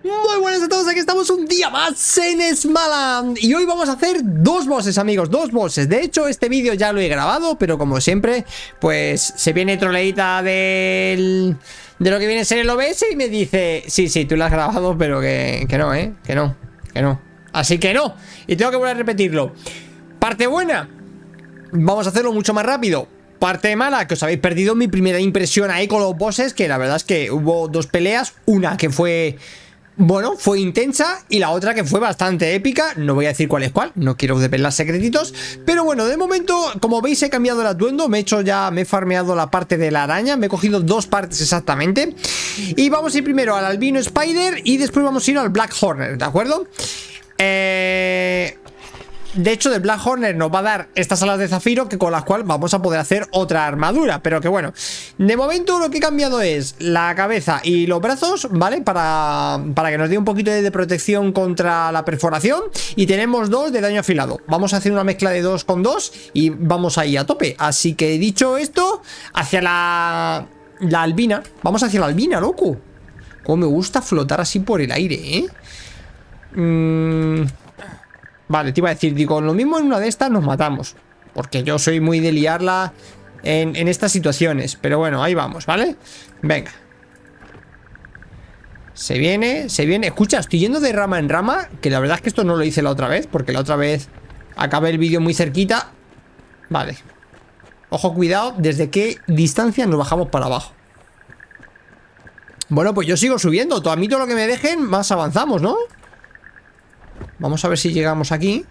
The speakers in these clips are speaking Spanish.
Muy buenas a todos, aquí estamos un día más en Smaland. Y hoy vamos a hacer dos bosses, amigos, dos bosses. De hecho, este vídeo ya lo he grabado, pero como siempre, pues se viene troleíta de lo que viene a ser el OBS y me dice: sí, tú lo has grabado, pero que no, que no. Así que no, y tengo que volver a repetirlo. Parte buena, vamos a hacerlo mucho más rápido. Parte mala, que os habéis perdido mi primera impresión ahí con los bosses, que la verdad es que hubo dos peleas. Una que fue... bueno, fue intensa, y la otra que fue bastante épica. No voy a decir cuál es cuál, no quiero desvelar secretitos. Pero bueno, de momento, como veis, he cambiado el atuendo. Me he farmeado la parte de la araña. Me he cogido dos partes exactamente. Y vamos a ir primero al albino spider y después vamos a ir al black hornet, ¿de acuerdo? De hecho, del Black Hornet nos va a dar estas alas de zafiro, que con las cuales vamos a poder hacer otra armadura. Pero que bueno, de momento lo que he cambiado es la cabeza y los brazos, ¿vale? Para que nos dé un poquito de protección contra la perforación. Y tenemos dos de daño afilado. Vamos a hacer una mezcla de 2 con 2 y vamos ahí a tope. Así que dicho esto, hacia la albina. Vamos hacia la albina, loco. Cómo me gusta flotar así por el aire, Vale, te iba a decir, digo, lo mismo en una de estas nos matamos, porque yo soy muy de liarla en estas situaciones. Pero bueno, ahí vamos, ¿vale? Venga. Se viene. Escucha, estoy yendo de rama en rama, que la verdad es que esto no lo hice la otra vez, porque la otra vez acabé el vídeo muy cerquita. Vale. Ojo, cuidado, desde qué distancia nos bajamos para abajo. Bueno, pues yo sigo subiendo. A mí todo lo que me dejen, más avanzamos, ¿no? Vamos a ver si llegamos aquí.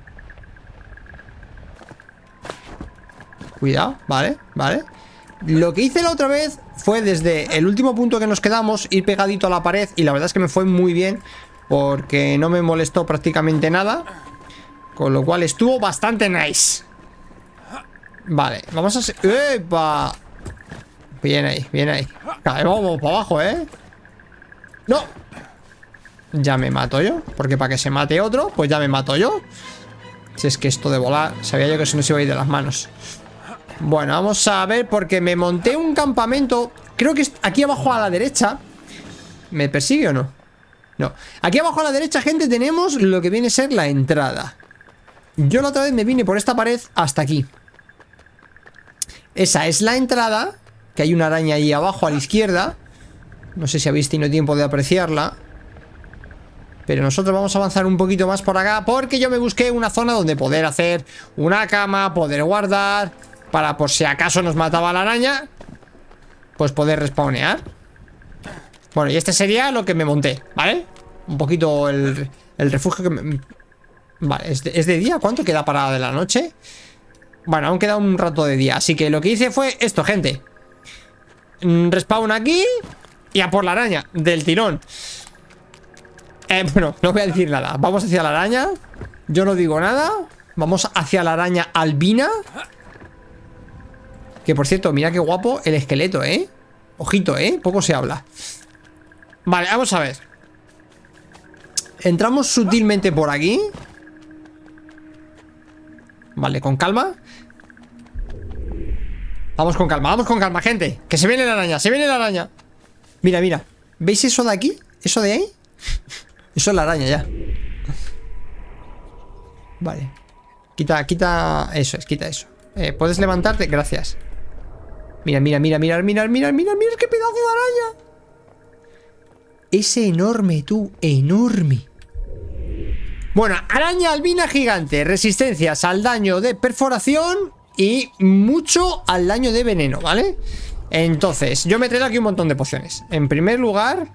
Cuidado, vale. Lo que hice la otra vez fue desde el último punto que nos quedamos, ir pegadito a la pared. Y la verdad es que me fue muy bien, porque no me molestó prácticamente nada. Con lo cual estuvo bastante nice. Vale, vamos a hacer... ¡Epa! Bien ahí. Vamos para abajo, ¡No! Ya me mato yo, porque para que se mate otro, pues ya me mato yo. Si es que esto de volar, sabía yo que se nos iba a ir de las manos. Bueno, vamos a ver, porque me monté un campamento. Creo que es aquí abajo a la derecha. ¿Me persigue o no? No. Aquí abajo a la derecha, gente, tenemos lo que viene a ser la entrada. Yo la otra vez me vine por esta pared hasta aquí. Esa es la entrada, que hay una araña ahí abajo a la izquierda. No sé si habéis tenido tiempo de apreciarla. Pero nosotros vamos a avanzar un poquito más por acá, porque yo me busqué una zona donde poder hacer una cama, poder guardar, para por si acaso nos mataba la araña, pues poder respawnear. Bueno, y este sería lo que me monté, ¿vale? Un poquito el refugio que me... Vale, ¿es de día? ¿Cuánto queda para de la noche? Bueno, aún queda un rato de día. Así que lo que hice fue esto, gente. Respawn aquí y a por la araña, del tirón. Bueno, no voy a decir nada. Vamos hacia la araña. Yo no digo nada. Vamos hacia la araña albina. Que por cierto, mira qué guapo el esqueleto, Ojito, poco se habla. Vale, vamos a ver. Entramos sutilmente por aquí. Vale, con calma. Vamos con calma, gente. Que se viene la araña, Mira. ¿Veis eso de aquí? ¿Eso de ahí? Eso es la araña ya. Vale. Quita eso, quita eso. ¿Puedes levantarte? Gracias. Mira, qué pedazo de araña. Es enorme, tú, enorme. Bueno, araña albina gigante. Resistencias al daño de perforación y mucho al daño de veneno, ¿vale? Entonces, yo me he traído aquí un montón de pociones. En primer lugar...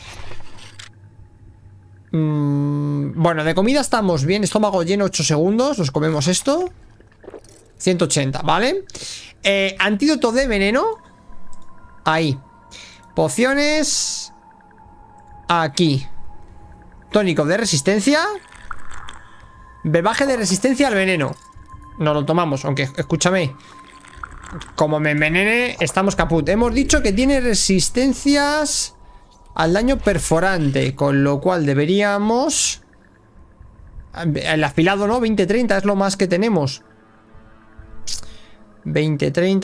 bueno, de comida estamos bien. Estómago lleno, 8 segundos. Nos comemos esto. 180, ¿vale? Antídoto de veneno. Ahí. Pociones. Aquí. Tónico de resistencia. Brebaje de resistencia al veneno. No lo tomamos, aunque, escúchame, como me envenene, estamos caput. Hemos dicho que tiene resistencias al daño perforante, con lo cual deberíamos... El afilado, ¿no? 20-30 es lo más que tenemos. 20-30,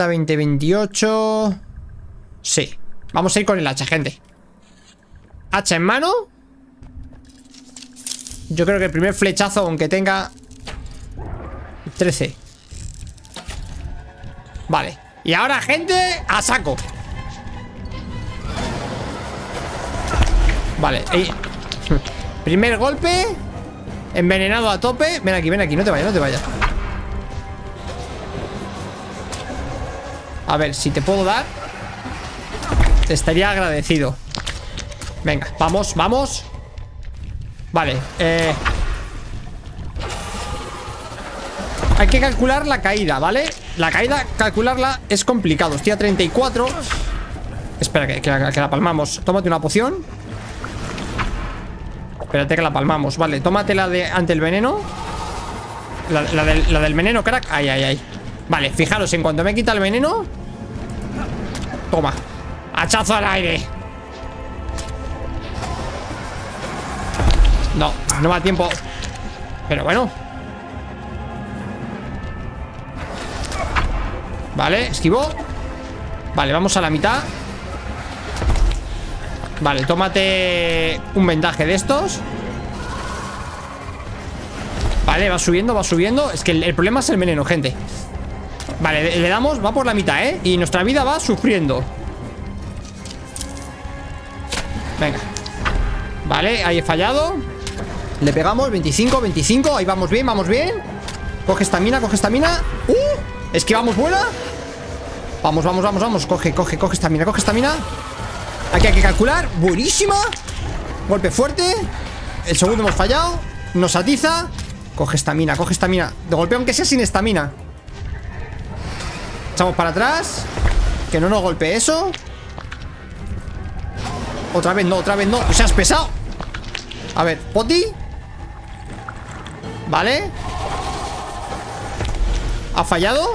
20-28... Sí. Vamos a ir con el hacha, gente. Hacha en mano. Yo creo que el primer flechazo, aunque tenga 13. Vale. Y ahora, gente, a saco. Vale. Primer golpe. Envenenado a tope. Ven aquí, no te vayas, no te vayas. A ver, si te puedo dar, te estaría agradecido. Venga, vamos, vamos. Vale, hay que calcular la caída, ¿vale? La caída, calcularla es complicado. Estoy a 34. Espera, que la palmamos. Tómate una poción. Espérate que la palmamos. Vale, tómate la de ante el veneno. La del veneno, crack. Ay, ay, ay. Vale, fijaros, en cuanto me quita el veneno. Toma. Hachazo al aire. No, no me da tiempo. Pero bueno. Vale, esquivo. Vale, vamos a la mitad. Vale, tómate un vendaje de estos. Vale, va subiendo, va subiendo. Es que el problema es el veneno, gente. Vale, le damos, va por la mitad, ¿eh? Y nuestra vida va sufriendo. Venga. Vale, ahí he fallado. Le pegamos, 25, 25. Ahí vamos bien, vamos bien. Coge estamina, coge estamina. Esquivamos, vuela. Vamos, vamos, vamos, vamos. Coge estamina, coge estamina. Aquí hay que calcular. Buenísima. Golpe fuerte. El segundo hemos fallado. Nos atiza. Coge estamina, coge estamina. De golpe, aunque sea sin estamina. Echamos para atrás. Que no nos golpee eso. Otra vez no, otra vez no. O sea, has pesado. A ver, poti. Vale. ¿Ha fallado?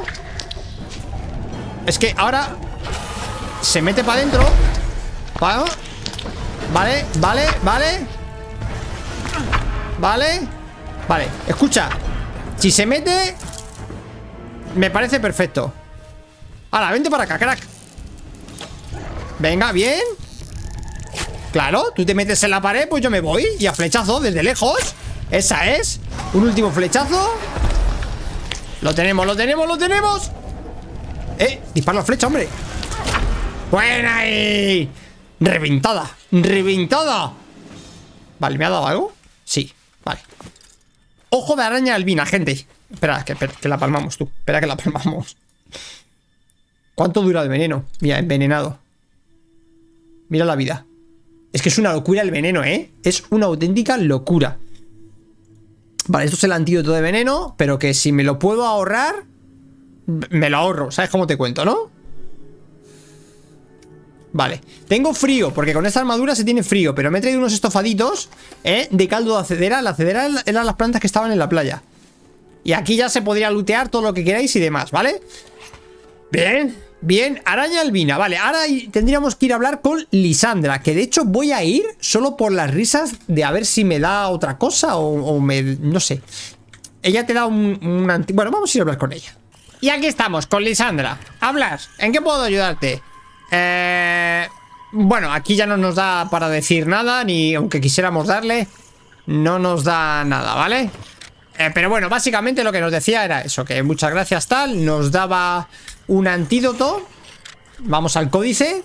Es que ahora se mete para adentro. Vale, vale, vale. Vale. Vale, escucha. Si se mete, me parece perfecto. Ahora, vente para acá, crack. Venga, bien. Claro, tú te metes en la pared, pues yo me voy. Y a flechazo, desde lejos. Esa es. Un último flechazo. Lo tenemos, lo tenemos, lo tenemos. Dispara la flecha, hombre. Buena ahí. Reventada, reventada. Vale, ¿me ha dado algo? Sí, vale. Ojo de araña albina, gente. Espera, que la palmamos tú. Espera que la palmamos. ¿Cuánto dura el veneno? Mira, envenenado. Mira la vida. Es que es una locura el veneno, ¿eh? Es una auténtica locura. Vale, esto es el antídoto de veneno, pero que si me lo puedo ahorrar, me lo ahorro. ¿Sabes cómo te cuento, no? Vale, tengo frío, porque con esta armadura se tiene frío. Pero me he traído unos estofaditos, de caldo de acedera. La acedera eran las plantas que estaban en la playa. Y aquí ya se podría lootear todo lo que queráis y demás, ¿vale? Bien, bien, araña albina. Vale, ahora tendríamos que ir a hablar con Lisandra, que de hecho voy a ir solo por las risas de a ver si me da otra cosa o me... no sé. Ella te da bueno, vamos a ir a hablar con ella. Y aquí estamos, con Lisandra. ¿Hablas? ¿En qué puedo ayudarte? Bueno, aquí ya no nos da para decir nada, ni aunque quisiéramos darle, no nos da nada, ¿vale? Pero bueno, básicamente lo que nos decía era eso, que muchas gracias tal, nos daba un antídoto. Vamos al códice.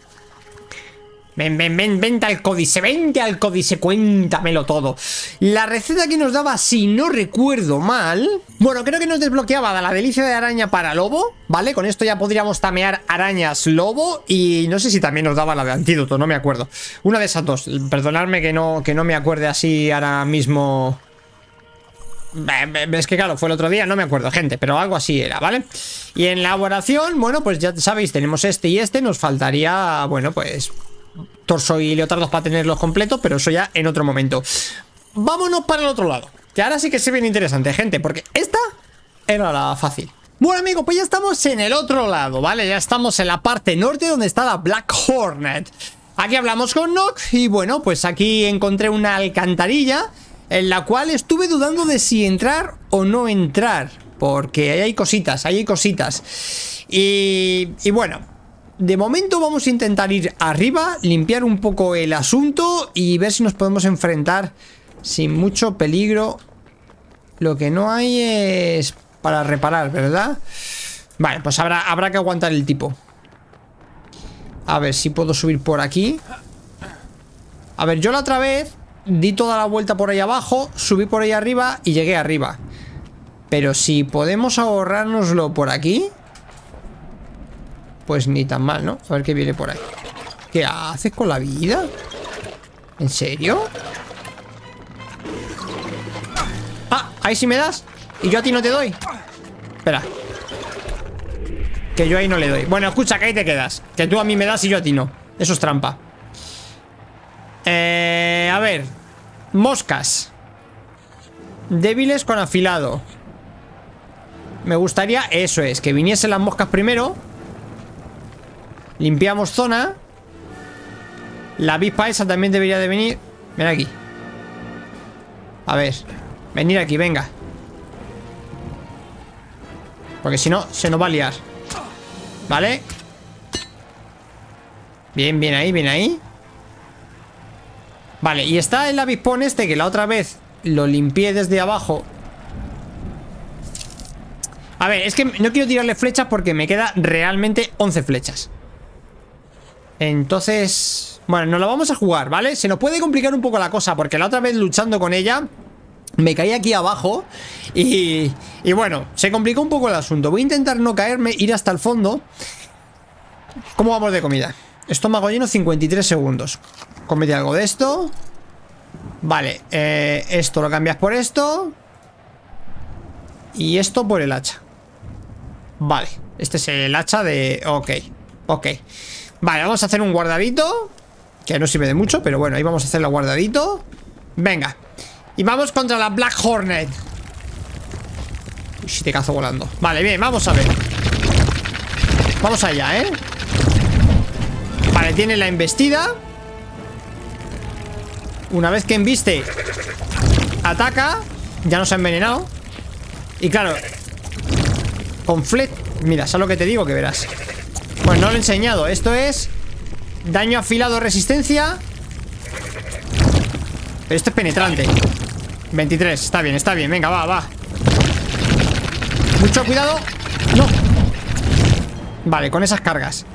Vente al códice, cuéntamelo todo. La receta que nos daba, si no recuerdo mal, bueno, creo que nos desbloqueaba la delicia de araña para lobo, ¿vale? Con esto ya podríamos tamear arañas lobo. Y no sé si también nos daba la de antídoto, no me acuerdo. Una de esas dos, perdonadme que no me acuerde así ahora mismo. Es que claro, fue el otro día, no me acuerdo, gente, pero algo así era, ¿vale? Y en elaboración, bueno, pues ya sabéis, tenemos este y este. Nos faltaría, bueno, pues torso y leotardos para tenerlos completos, pero eso ya en otro momento. Vámonos para el otro lado, que ahora sí que se viene interesante, gente, porque esta era la fácil. Bueno, amigos, pues ya estamos en el otro lado, ¿vale? Ya estamos en la parte norte donde está la Black Hornet. Aquí hablamos con Nock y bueno, pues aquí encontré una alcantarilla en la cual estuve dudando de si entrar o no entrar, porque ahí hay cositas, ahí hay cositas. Y bueno, de momento vamos a intentar ir arriba, limpiar un poco el asunto y ver si nos podemos enfrentar Sin mucho peligro. Lo que no hay es para reparar, ¿verdad? Vale, pues habrá que aguantar el tipo. A ver si puedo subir por aquí. A ver, yo la otra vez di toda la vuelta por ahí abajo, subí por ahí arriba y llegué arriba. Pero si podemos ahorrárnoslo por aquí, pues ni tan mal, ¿no? A ver qué viene por ahí. ¿Qué haces con la vida? ¿En serio? Ah, ahí sí me das y yo a ti no te doy. Espera, que yo ahí no le doy. Bueno, escucha, que ahí te quedas. Que tú a mí me das y yo a ti no. Eso es trampa. A ver. Moscas débiles con afilado. Me gustaría, eso es, que viniesen las moscas primero. Limpiamos zona. La avispa esa también debería de venir. Ven aquí. A ver, venir aquí, venga. Porque si no, se nos va a liar. Vale. Bien, bien ahí, bien ahí. Vale, y está el avispón este que la otra vez lo limpié desde abajo. A ver, es que no quiero tirarle flechas porque me queda realmente 11 flechas. Entonces, bueno, nos lo vamos a jugar, ¿vale? Se nos puede complicar un poco la cosa porque la otra vez luchando con ella me caí aquí abajo y bueno, se complicó un poco el asunto. Voy a intentar no caerme, ir hasta el fondo. ¿Cómo vamos de comida? Estómago lleno, 53 segundos. Cómete algo de esto. Vale, esto lo cambias por esto. Y esto por el hacha. Vale, este es el hacha de... Ok, ok. Vale, vamos a hacer un guardadito, que no sirve de mucho, pero bueno, ahí vamos a hacer el guardadito. Venga. Y vamos contra la Black Hornet. Uy, si te cazo volando. Vale, bien, vamos a ver. Vamos allá, ¿eh? Vale, tiene la embestida. Una vez que embiste, ataca. Ya nos ha envenenado. Y claro, con flet, mira, ¿sabes lo que te digo? Que verás. Pues no lo he enseñado. Esto es daño afilado, resistencia. Pero esto es penetrante. 23, está bien, venga, va. Mucho cuidado. No. Vale, con esas cargas.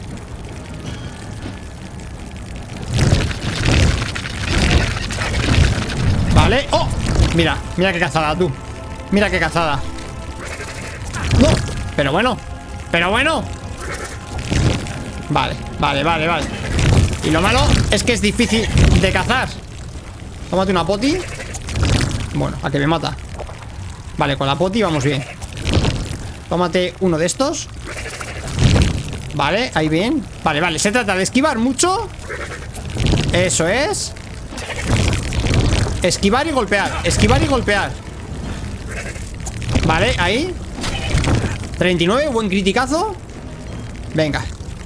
Vale, oh, mira qué cazada, tú. Mira qué cazada. No, pero bueno. Vale. Y lo malo es que es difícil de cazar. Tómate una poti. Bueno, a que me mata. Vale, con la poti vamos bien. Tómate uno de estos. Vale, ahí bien. Vale, se trata de esquivar mucho. Eso es. Esquivar y golpear. Vale, ahí 39, buen criticazo. Venga.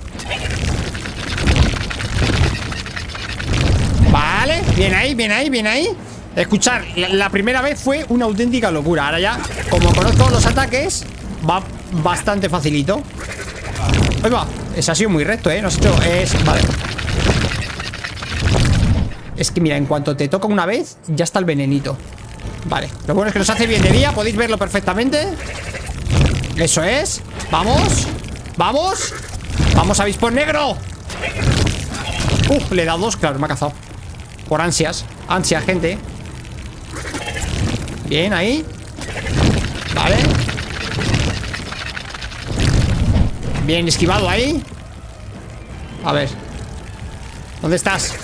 Vale, bien ahí. Escuchar, la primera vez fue una auténtica locura. Ahora ya, como conozco los ataques, va bastante facilito. Ahí va, ese ha sido muy recto, no has hecho, vale. Es que mira, en cuanto te toca una vez, ya está el venenito. Vale, lo bueno es que nos hace bien de día. Podéis verlo perfectamente. Eso es. Vamos, avispón negro. Le he dado dos, claro, me ha cazado. Por ansias, gente. Bien, ahí. Vale. Bien esquivado ahí. A ver. ¿Dónde estás?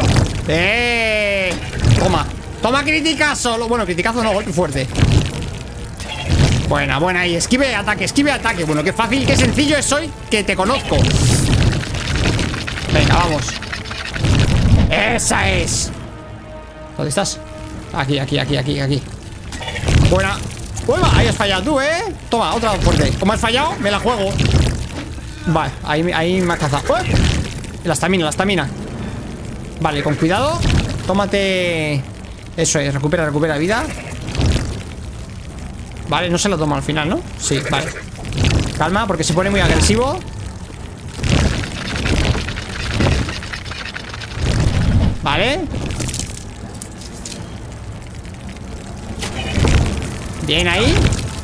Toma criticazo. Bueno, criticazo no, golpe fuerte. Buena ahí. Esquive ataque. Bueno, qué fácil, qué sencillo es hoy, que te conozco. Venga, vamos. Esa es. ¿Dónde estás? Aquí. Buena. Ahí has fallado tú, Toma, otra fuerte. Como has fallado, me la juego. Vale, ahí me has cazado. La estamina. Vale, con cuidado. Tómate. Eso es, recupera vida. Vale, no se lo toma al final, ¿no? Sí, vale. Calma, porque se pone muy agresivo. Vale. Bien ahí.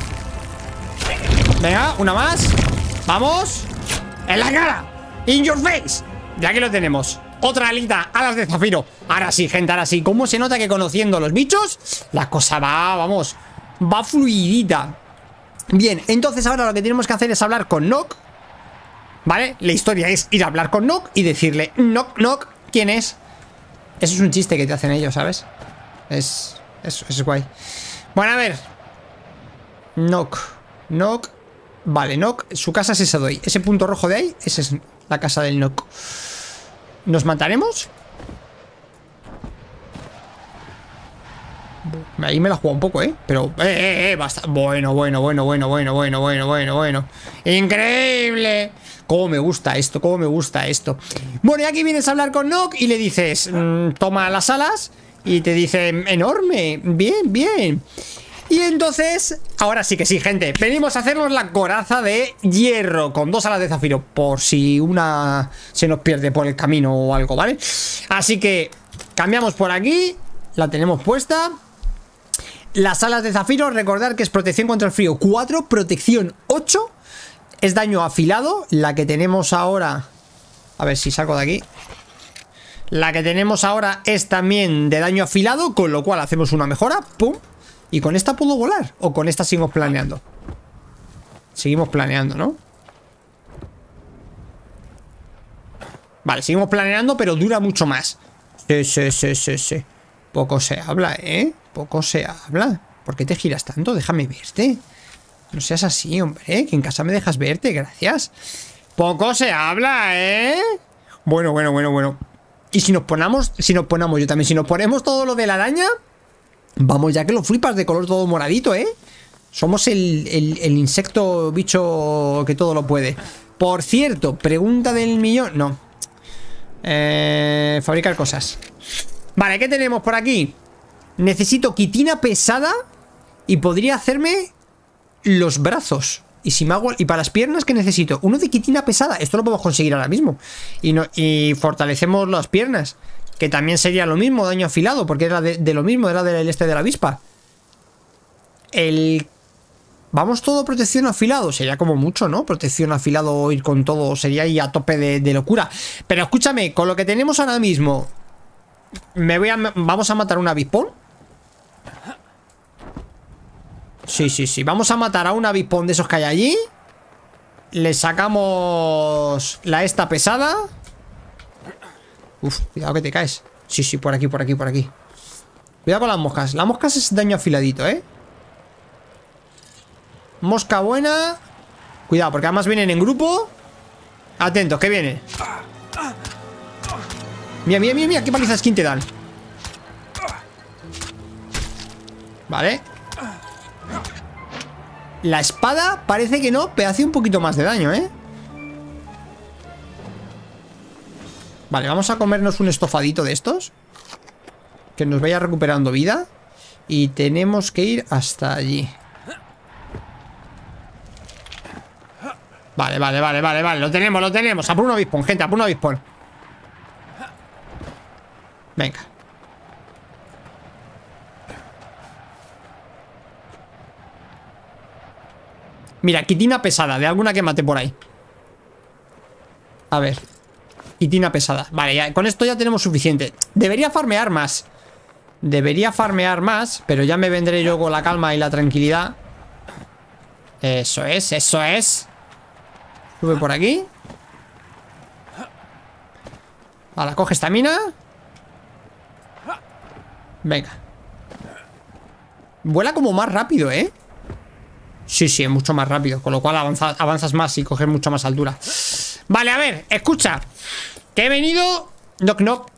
Venga, una más. Vamos. En la cara. In your face. Ya que lo tenemos. Otra alita, alas de zafiro. Ahora sí, gente, ahora sí. ¿Cómo se nota que conociendo a los bichos la cosa va, vamos, va fluidita? Bien, entonces ahora lo que tenemos que hacer es hablar con Nock. ¿Vale? La historia es ir a hablar con Nock y decirle: Nock, Nock, ¿quién es? Eso es un chiste que te hacen ellos, ¿sabes? Es guay. Bueno, a ver. Nock. Nock. Vale, Nock, su casa es esa de ahí. Ese punto rojo de ahí, esa es la casa del Nock. ¿Nos mataremos? Ahí me la juego un poco, pero, basta. Bueno. Increíble. Cómo me gusta esto, cómo me gusta esto. Bueno, y aquí vienes a hablar con Nock y le dices, toma las alas. Y te dice, enorme. Bien, bien. Y entonces, ahora sí que sí, gente. Venimos a hacernos la coraza de hierro con 2 alas de zafiro, por si una se nos pierde por el camino o algo, ¿vale? Así que cambiamos por aquí. La tenemos puesta. Las alas de zafiro, recordar que es protección contra el frío 4, protección 8. Es daño afilado. La que tenemos ahora, a ver si salgo de aquí. La que tenemos ahora es también de daño afilado, con lo cual hacemos una mejora. ¡Pum! ¿Y con esta puedo volar? ¿O con esta seguimos planeando? Seguimos planeando, ¿no? Vale, seguimos planeando, pero dura mucho más. Sí. Poco se habla, ¿eh? Poco se habla. ¿Por qué te giras tanto? Déjame verte. No seas así, hombre. Que en casa me dejas verte, gracias. Poco se habla, ¿eh? Bueno. Y si nos ponemos yo también, si nos ponemos todo lo de la araña... Vamos, ya que lo flipas, de color todo moradito, ¿eh? Somos el insecto bicho que todo lo puede. Por cierto, pregunta del millón. No. Fabricar cosas. Vale, ¿qué tenemos por aquí? Necesito quitina pesada. Y podría hacerme los brazos. Y si me hago. Y para las piernas, ¿qué necesito? Uno de quitina pesada. Esto lo podemos conseguir ahora mismo. Y fortalecemos las piernas. Que también sería lo mismo, daño afilado, porque era de lo mismo, era del este de la avispa. Vamos todo protección afilado. Sería como mucho, ¿no? Protección afilado, ir con todo. Sería ahí a tope de locura. Pero escúchame, con lo que tenemos ahora mismo, vamos a matar un avispón. Sí. Vamos a matar a un avispón de esos que hay allí. Le sacamos la esta pesada. Uf, cuidado que te caes. Sí, por aquí. Cuidado con las moscas. Las moscas es daño afiladito, ¿eh? Mosca buena. Cuidado, porque además vienen en grupo. Atentos, que vienen. Mira, qué paliza skin te dan. Vale. La espada parece que no, pero hace un poquito más de daño, ¿eh? Vale, vamos a comernos un estofadito de estos, que nos vaya recuperando vida. Y tenemos que ir hasta allí. Vale. Lo tenemos. A por un avispón, gente, a por un avispón. Venga. Mira, quitina pesada, de alguna que mate por ahí. A ver. Quitina pesada. Vale, ya, con esto ya tenemos suficiente. Debería farmear más. Pero ya me vendré yo con la calma y la tranquilidad. Eso es. Sube por aquí. Ahora, coge esta mina. Venga. Vuela como más rápido, ¿eh? Sí, es mucho más rápido. Con lo cual avanzas más y coges mucha más altura. Vale, a ver, escucha. Que he venido... Knock.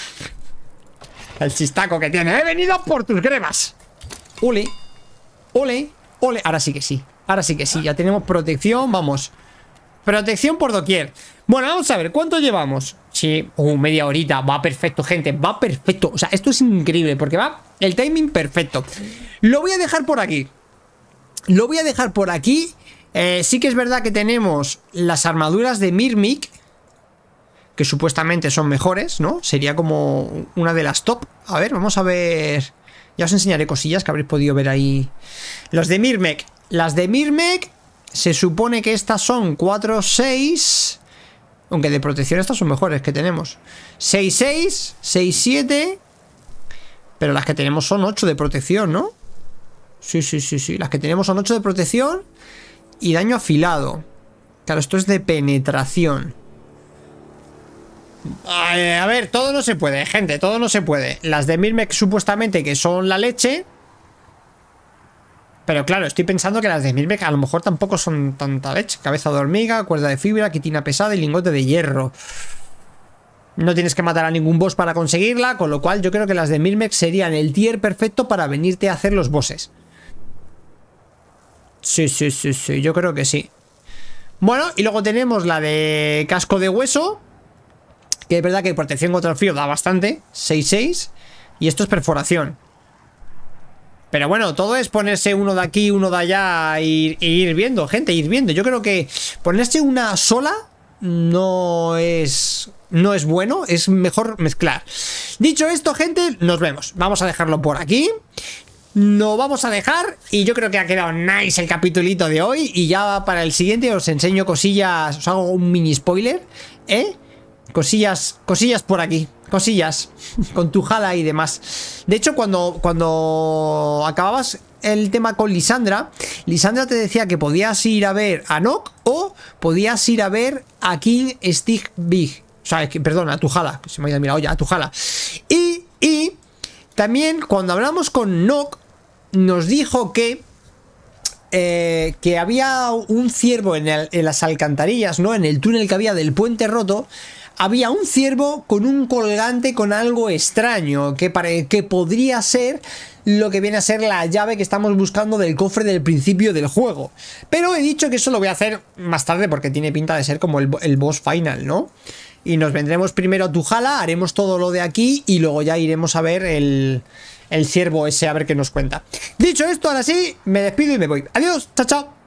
El chistaco que tiene. He venido por tus grebas. Ole. Ahora sí que sí. Ya tenemos protección, vamos. Protección por doquier. Bueno, vamos a ver, ¿cuánto llevamos? Sí, media horita. Va perfecto, gente, va perfecto. O sea, esto es increíble porque va el timing perfecto. Lo voy a dejar por aquí. Sí que es verdad que tenemos las armaduras de Mirmik, que supuestamente son mejores, ¿no? Sería como una de las top. A ver, vamos a ver. Ya os enseñaré cosillas que habréis podido ver ahí. Los de Myrmec. Las de Myrmec se supone que estas son 4-6. Aunque de protección estas son mejores que tenemos. 6-6, 6-7. Pero las que tenemos son 8 de protección, ¿no? Sí. Las que tenemos son 8 de protección y daño afilado. Claro, esto es de penetración. A ver, todo no se puede, gente, todo no se puede. Las de Myrmec supuestamente que son la leche. Pero claro, estoy pensando que las de Myrmec a lo mejor tampoco son tanta leche. Cabeza de hormiga, cuerda de fibra, quitina pesada y lingote de hierro. No tienes que matar a ningún boss para conseguirla, con lo cual yo creo que las de Myrmec serían el tier perfecto para venirte a hacer los bosses. Sí, yo creo que sí. Bueno, y luego tenemos la de casco de hueso, que es verdad que protección contra el frío da bastante, 6-6, y esto es perforación. Pero bueno, todo es ponerse uno de aquí, uno de allá e ir viendo, gente, ir viendo. Yo creo que ponerse una sola no es bueno, es mejor mezclar. Dicho esto, gente, nos vemos. Vamos a dejarlo por aquí. Nos vamos a dejar y yo creo que ha quedado nice el capitulito de hoy. Y ya para el siguiente os enseño cosillas, os hago un mini spoiler, cosillas por aquí, cosillas con Tuhala y demás. De hecho, cuando acababas el tema con Lisandra te decía que podías ir a ver a Nock o podías ir a ver a King Stig Big. O sea, perdón, a Tuhala, que se me ha ido la olla, a Tuhala. Y también cuando hablamos con Nock nos dijo que había un ciervo en las alcantarillas, ¿no? En el túnel que había del puente roto. Había un ciervo con un colgante con algo extraño que podría ser lo que viene a ser la llave que estamos buscando del cofre del principio del juego. Pero he dicho que eso lo voy a hacer más tarde porque tiene pinta de ser como el boss final, ¿no? Y nos vendremos primero a Tuhala, haremos todo lo de aquí y luego ya iremos a ver el ciervo ese, a ver qué nos cuenta. Dicho esto, ahora sí, me despido y me voy. Adiós, chao, chao.